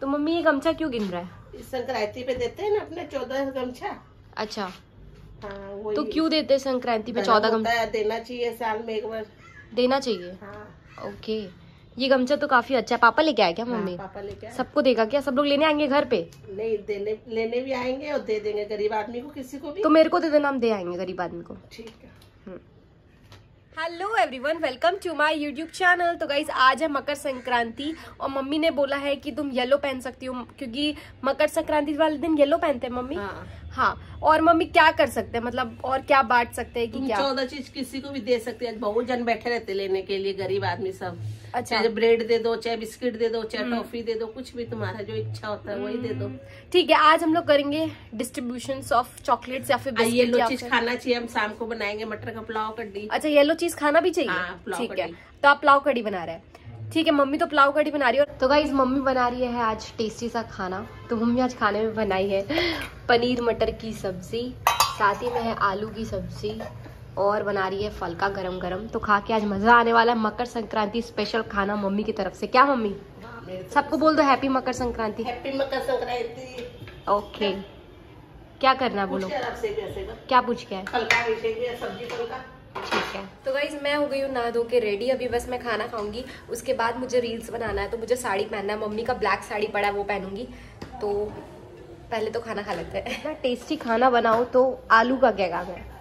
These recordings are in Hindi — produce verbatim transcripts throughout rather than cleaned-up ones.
तो मम्मी ये गमछा क्यों गिन रहा है? इस संक्रांति पे देते हैं ना अपने चौदह गमछा। अच्छा हाँ वही। तो क्यों देते हैं संक्रांति पे चौदह गमछा? देना चाहिए साल में एक बार। देना चाहिए। हाँ। ओके, ये गमछा तो काफी अच्छा है। पापा लेके आए क्या मम्मी? हाँ, पापा लेके आए। सबको देगा क्या? सब लोग लेने आएंगे घर पे? नहीं, देने लेने भी आएंगे और दे देंगे गरीब आदमी को, किसी को भी। तो मेरे को दे देना, हम दे आएंगे गरीब आदमी को। ठीक है। Hello everyone, welcome to my YouTube channel. तो गाइज आज है मकर संक्रांति और मम्मी ने बोला है कि तुम येलो पहन सकती हो क्योंकि मकर संक्रांति वाले दिन येलो पहनते हैं मम्मी। हाँ, हाँ। और मम्मी क्या कर सकते हैं, मतलब और क्या बांट सकते हैं कि क्या? चौदह चीज किसी को भी दे सकते हैं। बहुत जन बैठे रहते लेने के लिए, गरीब आदमी सब। अच्छा, चाहे ब्रेड दे दो, चाहे बिस्किट दे दो, चाहे टॉफी दे दो, कुछ भी तुम्हारा जो इच्छा होता है वही दे दो। ठीक है, आज हम लोग करेंगे डिस्ट्रीब्यूशन ऑफ चॉकलेट्स या फिर येलो चीज खाना चाहिए। हम शाम को बनाएंगे मटर का पुलाव कड्डी। अच्छा, येलो चीज खाना भी चाहिए। हाँ, ठीक है, तो आप पुलाव कड़ी बना रहे हैं। ठीक है, मम्मी तो पुलाव कड़ी बना रही है। तो गाइज मम्मी बना रही है आज टेस्टी सा खाना। तो मम्मी आज खाने में बनाई है पनीर मटर की सब्जी, साथ ही में है आलू की सब्जी और बना रही है फलका गरम गरम। तो खा के आज मजा आने वाला है। मकर संक्रांति स्पेशल खाना मम्मी की तरफ से। क्या मम्मी? सबको बोल दो happy Makar Sankranti. Happy Makar Sankranti. Okay, क्या करना बोलो? क्या पूछ के है? सब्जी फलका। ठीक है, तो गाइज मैं हो गई हूँ नहा धो के रेडी। अभी बस मैं खाना खाऊंगी, उसके बाद मुझे रील्स बनाना है। तो मुझे साड़ी पहनना है, मम्मी का ब्लैक साड़ी पड़ा है वो पहनूंगी। तो पहले तो खाना खा लेते हैं। इतना टेस्टी खाना बनाओ तो आलू का क्या काम है।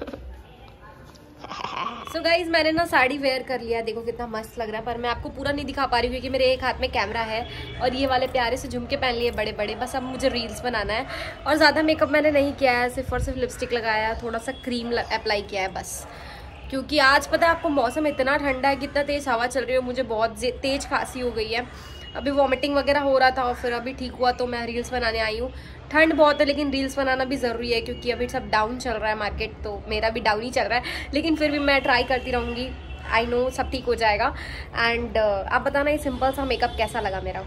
सो so गाइज मैंने ना साड़ी वेयर कर लिया, देखो कितना मस्त लग रहा है। पर मैं आपको पूरा नहीं दिखा पा रही हूँ क्योंकि मेरे एक हाथ में कैमरा है और ये वाले प्यारे से झुमके पहन लिए बड़े बड़े। बस अब मुझे रील्स बनाना है और ज़्यादा मेकअप मैंने नहीं किया है, सिर्फ और सिर्फ लिपस्टिक लगाया, थोड़ा सा क्रीम अप्लाई किया है बस। क्योंकि आज पता है आपको मौसम इतना ठंडा है, कितना तेज़ हवा चल रही है, मुझे बहुत तेज़ खांसी हो गई है। अभी वॉमिटिंग वगैरह हो रहा था और फिर अभी ठीक हुआ तो मैं रील्स बनाने आई हूँ। ठंड बहुत है लेकिन रील्स बनाना भी ज़रूरी है क्योंकि अभी सब डाउन चल रहा है मार्केट, तो मेरा भी डाउन ही चल रहा है लेकिन फिर भी मैं ट्राई करती रहूँगी। आई नो सब ठीक हो जाएगा। एंड uh, आप बताना ये सिंपल सा मेकअप कैसा लगा मेरा।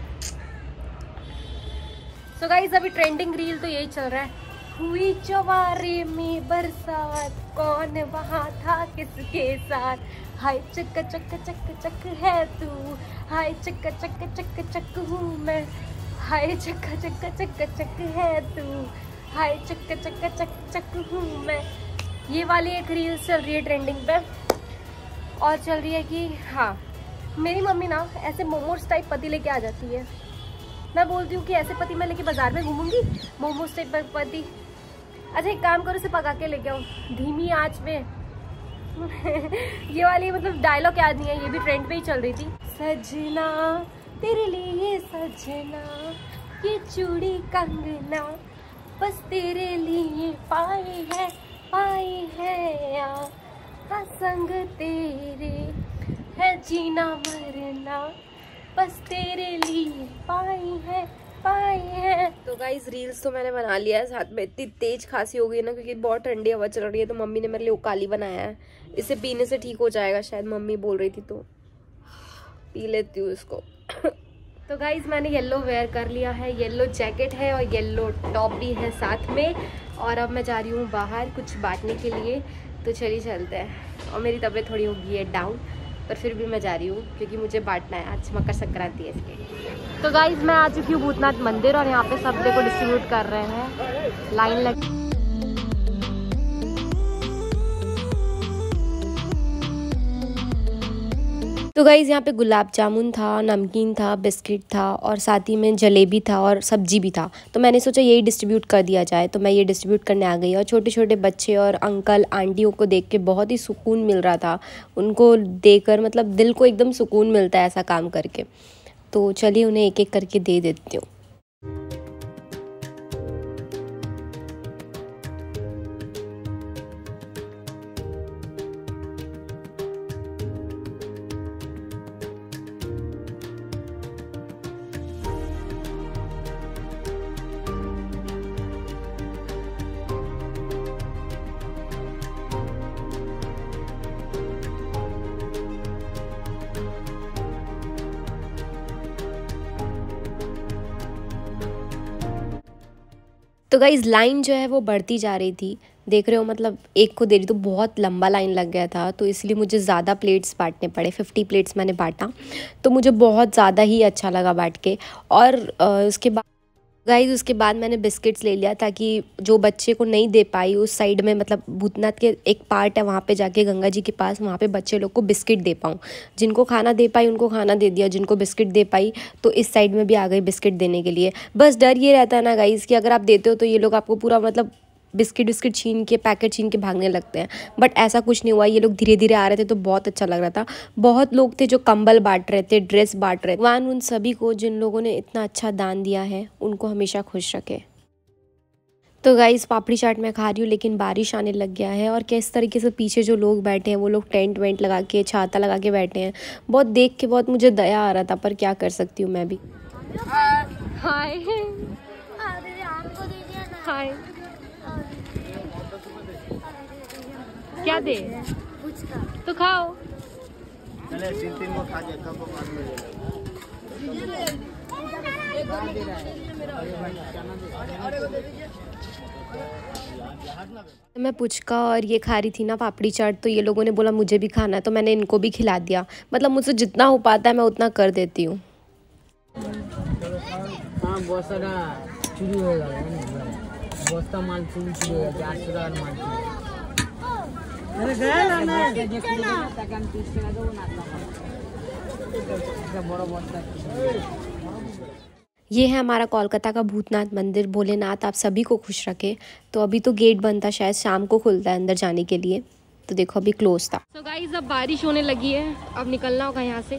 सो गाइस अभी ट्रेंडिंग रील तो यही चल रहा है। हुई चवारे में बरसात, कौन वहाँ था किसके साथ, हाय चक चक चक चक है तू, हाय चक चक चक चक हूँ मैं, हाय चक चक चक चक है तू, हाय चक चक चक चक हूँ मैं। ये वाली एक रील चल रही है ट्रेंडिंग पे और चल रही है कि हाँ मेरी मम्मी ना ऐसे मोमोज टाइप पति लेके आ जाती है। मैं बोलती हूँ कि ऐसे पति मैं लेके बाजार में घूमूंगी, मोमोज टाइप पति। अच्छा एक काम करो, इसे पका के लेके आओ धीमी आंच में। ये वाली मतलब डायलॉग याद नहीं है, ये भी ट्रेंड पे ही चल रही थी। सजना तेरे लिए सजना, ये चूड़ी कंगना बस तेरे लिए पाई है, पाई है यार, संग तेरे है जीना मरना, बस तेरे लिए पाई है, पाई है। तो गाइस रील्स तो मैंने बना लिया है, साथ में इतनी तेज खांसी हो गई ना क्योंकि बहुत ठंडी हवा चल रही है। तो मम्मी ने मेरे लिए उकाली बनाया है, इसे पीने से ठीक हो जाएगा शायद, मम्मी बोल रही थी तो पी लेती हूँ इसको। तो गाइज मैंने येलो वेयर कर लिया है, येलो जैकेट है और येलो टॉप भी है साथ में। और अब मैं जा रही हूँ बाहर कुछ बांटने के लिए, तो चलिए चलते हैं। और मेरी तबीयत थोड़ी हो गई है डाउन, पर फिर भी मैं जा रही हूँ क्योंकि मुझे बांटना है, आज मकर संक्रांति है इसलिए। तो गाइज मैं आ चुकी हूँ भूतनाथ मंदिर और यहाँ पे सब देखो डिस्ट्रीब्यूट कर रहे हैं, लाइन लग। तो गाइज़ यहाँ पे गुलाब जामुन था, नमकीन था, बिस्किट था और साथ ही में जलेबी था और सब्जी भी था। तो मैंने सोचा यही डिस्ट्रीब्यूट कर दिया जाए, तो मैं ये डिस्ट्रीब्यूट करने आ गई। और छोटे छोटे बच्चे और अंकल आंटियों को देख के बहुत ही सुकून मिल रहा था, उनको देखकर मतलब दिल को एकदम सुकून मिलता है ऐसा काम करके। तो चलिए उन्हें एक एक करके दे देती हूँ। तो गाइस लाइन जो है वो बढ़ती जा रही थी, देख रहे हो, मतलब एक को दे रही तो बहुत लंबा लाइन लग गया था, तो इसलिए मुझे ज़्यादा प्लेट्स बांटने पड़े। फिफ्टी प्लेट्स मैंने बांटा, तो मुझे बहुत ज़्यादा ही अच्छा लगा बांट के। और उसके बाद गाइस उसके बाद मैंने बिस्किट्स ले लिया, ताकि जो बच्चे को नहीं दे पाई उस साइड में, मतलब भूतनाथ के एक पार्ट है वहाँ पे जाके गंगा जी के पास, वहाँ पे बच्चे लोग को बिस्किट दे पाऊँ। जिनको खाना दे पाई उनको खाना दे दिया, जिनको बिस्किट दे पाई तो इस साइड में भी आ गई बिस्किट देने के लिए। बस डर ये रहता है ना गाइस कि अगर आप देते हो तो ये लोग आपको पूरा मतलब बिस्किट बिस्किट छीन के, पैकेट छीन के भागने लगते हैं, बट ऐसा कुछ नहीं हुआ। ये लोग धीरे धीरे आ रहे थे तो बहुत अच्छा लग रहा था। बहुत लोग थे जो कंबल बांट रहे थे, ड्रेस बांट रहे थे। भगवान उन सभी को जिन लोगों ने इतना अच्छा दान दिया है उनको हमेशा खुश रखे। तो गाइस पापड़ी चाट मैं खा रही हूँ, लेकिन बारिश आने लग गया है और किस तरीके से पीछे जो लोग बैठे हैं वो लोग टेंट वेंट लगा के, छाता लगा के बैठे हैं। बहुत देख के बहुत मुझे दया आ रहा था, पर क्या कर सकती हूँ मैं भी। हाय हाय, क्या दे तो खाओ। मैं पुचका और ये खा रही थी ना पापड़ी चाट, तो ये लोगों ने बोला मुझे भी खाना है, तो मैंने इनको भी खिला दिया। मतलब मुझसे जितना हो पाता है मैं उतना कर देती हूँ। ये है हमारा कोलकाता का भूतनाथ मंदिर। भोलेनाथ आप सभी को खुश रखे। तो अभी तो गेट बंद था, शायद शाम को खुलता है अंदर जाने के लिए, तो देखो अभी क्लोज था। तो गाइस अब बारिश होने लगी है, अब निकलना होगा यहाँ से।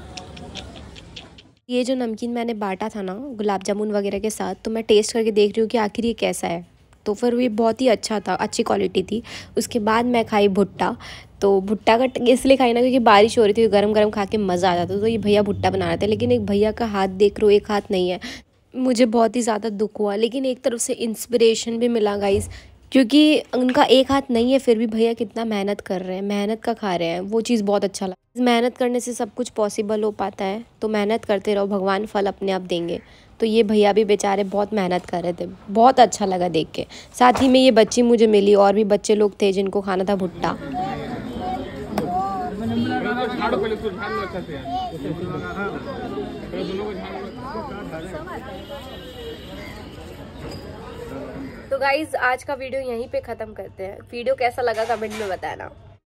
ये जो नमकीन मैंने बांटा था ना गुलाब जामुन वगैरह के साथ, तो मैं टेस्ट करके देख रही हूँ कि आखिर ये कैसा है। तो फिर ये बहुत ही अच्छा था, अच्छी क्वालिटी थी। उसके बाद मैं खाई भुट्टा। तो भुट्टा का इसलिए खाई ना क्योंकि बारिश हो रही थी, गरम गरम खा के मज़ा आ जाता। तो ये भैया भुट्टा बना रहे थे, लेकिन एक भैया का हाथ देख लो, एक हाथ नहीं है। मुझे बहुत ही ज़्यादा दुख हुआ, लेकिन एक तरफ से इंस्पिरेशन भी मिला गाइस, क्योंकि उनका एक हाथ नहीं है फिर भी भैया कितना मेहनत कर रहे हैं, मेहनत का खा रहे हैं, वो चीज़ बहुत अच्छा लगा। मेहनत करने से सब कुछ पॉसिबल हो पाता है, तो मेहनत करते रहो, भगवान फल अपने आप देंगे। तो ये भैया भी बेचारे बहुत मेहनत कर रहे थे, बहुत अच्छा लगा देख के। साथ ही में ये बच्ची मुझे मिली, और भी बच्चे लोग थे जिनको खाना था भुट्टा। तो गाइज आज का वीडियो यहीं पे ख़त्म करते हैं। वीडियो कैसा लगा कमेंट में बताना।